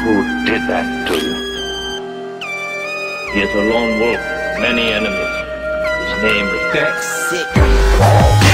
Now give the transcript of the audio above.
Who did that to you? He is a lone wolf, many enemies. His name is Sick.